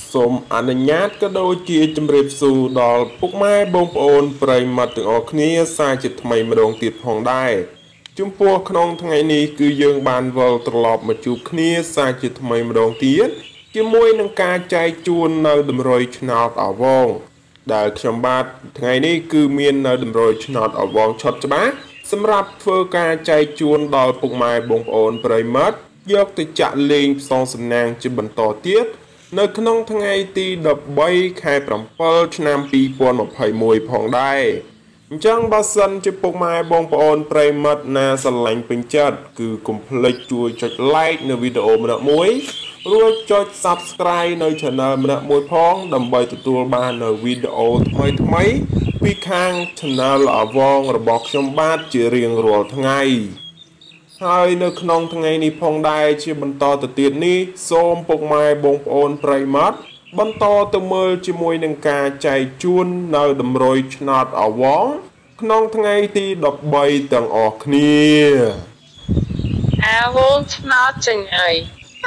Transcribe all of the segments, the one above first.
សូមអនុញ្ញាតក៏ដូចជាជម្រាបសួរដល់ពុកម៉ែបងប្អូនប្រិយមិត្តទាំងអស់គ្នាសាជាថ្មីម្ដងទៀតផងដែរចំពោះក្នុងថ្ងៃនេះគឺយើងបានវិលត្រឡប់មកជួបគ្នាសាជាថ្មីម្ដងទៀតជាមួយនឹងការចែកជូននៅតម្រុយឆ្នោតអវងដែលខ្ញុំបាទថ្ងៃនេះគឺមាននៅតម្រុយឆ្នោតអវងឆុតច្បាស់សម្រាប់ធ្វើការចែកជូនដល់ពុកម៉ែបងប្អូនប្រិយមិត្តយកទៅចាក់លេងផ្សងសំណាងជាបន្តទៀតនៅក្នុងថ្ងៃទី13ខែ7ឆ្នាំ2021ផងដែរអញ្ចឹងបើសិនជាពុកម៉ែបងប្អូនប្រិយមិត្តណាស្រឡាញ់ពេញចិត្តគឺកុំភ្លេចជួយចុច like នៅវីដេអូម្នាក់មួយរួចចុច subscribe នៅ channel ម្នាក់មួយផងដើម្បីទទួលបាននៅវីដេអូថ្មីៗពីខាង channel អវងរបស់ខ្ញុំបាទជារៀងរាល់ថ្ងៃហើយនៅក្នុងថ្ងៃនេះផងដែរជាបន្តទៅទៀតនេះសូមពុកម៉ែបងប្អូនប្រិយមិត្តបន្តទៅមើលជាមួយនឹងការចែកជូននៅតម្រុយឆ្នោតអវងក្នុងថ្ងៃទី13ទាំងអស់គ្នាអាវងឆ្នោតចេញអី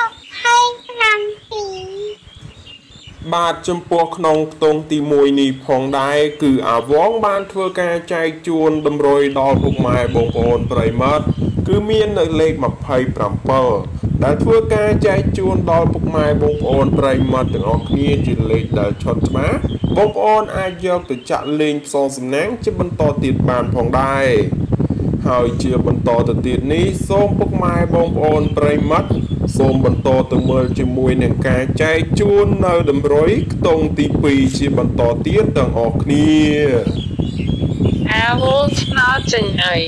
បាទចំពោះក្នុងខ្ទង់ទី1នេះផងដែរគឺអាវងបានធ្វើការចែកជូនតម្រុយដល់ពុកម៉ែបងប្អូនប្រិយមិត្តគឺមាននៅលេខ27ដែលធ្វើការចែកជូនដល់ពុកម៉ែបងប្អូនប្រិយមិត្តទាំងអស់គ្នាជាលេខដែលឆុតច្បាស់បងប្អូនអាចយកទៅចាក់លេងផ្សងសំណាងជាបន្តទៀតបានផងដែរហើយជាបន្តទៅទៀតនេះសូមពុកម៉ែបងប្អូនប្រិយមិត្តសូមបន្តទៅមើលជាមួយនឹងការចែកជូននៅតម្រុយខ្ទង់ទី2ជាបន្តទៀតទាំងអស់គ្នាអាវងឆ្នោតចេញអី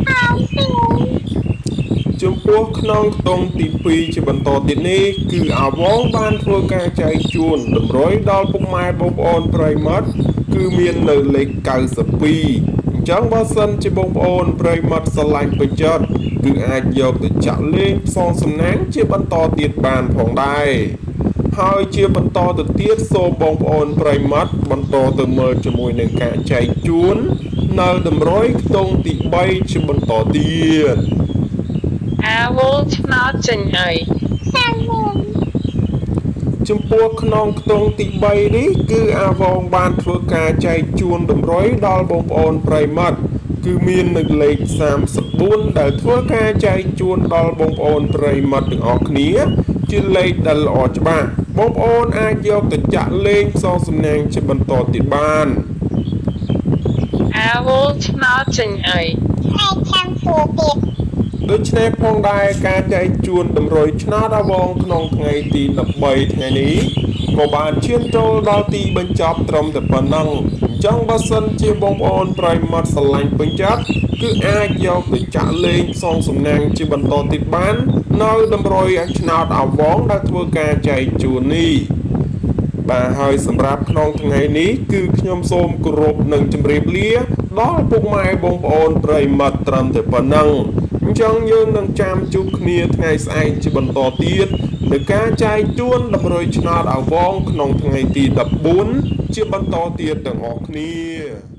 ចំពោះក្នុងខ្ទង់ទី2ជាបន្តទៀតនេះគឺអាវងបានធ្វើការចែកជូនតម្រុយដល់ពុកម៉ែបងប្អូនប្រិយមិត្តគឺមាននៅលេខ92អញ្ចឹងបើសិនជាបងប្អូនប្រិយមិត្តស្រឡាញ់ពេញចិត្តគឺអាចយកទៅចាក់លេងផ្សងសំណាងជាបន្តទៀតបានផងដែរហើយជាបន្តទៅទៀតសូមបងប្អូនប្រិយមិត្តបន្តទៅមើលជាមួយនឹងការចែកជូននៅតម្រុយខ្ទង់ទី3ជាបន្តទៀតអាវងឆ្នោតចេញអីចំពោះក្នុងខ្ទង់ទី3នេះគឺអាវងបានធ្វើការចែកជូនតម្រុយដល់បងប្អូនប្រិយមិត្តគឺមាននៅលេខ34ដែលធ្វើការចែកជូនដល់បងប្អូនប្រិយមិត្តទាំងអស់គ្នាជាលេខដែលល្អច្បាស់បងប្អូនអាចយកទៅចាក់លេងផ្សងសំណាងជាបន្តទៀតបានអាវងឆ្នោតចេញអីដូច្នេះផងដែរការចែកជូនតម្រុយឆ្នោតអវងក្នុងថ្ងៃទី13ថ្ងៃនេះក៏បានឈានចូលដល់ទីបញ្ចប់ត្រឹមតែប៉ុណ្ណឹងអញ្ចឹងបើសិនជាបងប្អូនប្រិយមិត្តស្រឡាញ់ពេញចិត្តគឺអាចយកទៅចាក់លេងផ្សងសំណាងជាបន្តទៀតបាននៅតម្រុយឆ្នោតអវងដែលធ្វើការចែកជូននេះបាទហើយសម្រាប់ក្នុងថ្ងៃនេះគឺខ្ញុំសូមគោរពនិងជម្រាបលាដល់ពុកម៉ែបងប្អូនប្រិយមិត្តត្រឹមតែប៉ុណ្ណឹងអញ្ចឹងយើងនឹងចាំជួបគ្នាថ្ងៃស្អែកជាបន្តទៀតនៅការចែកជូនតម្រុយឆ្នោតអវងក្នុងថ្ងៃទី14ជាបន្តទៀតទាំងអស់គ្នា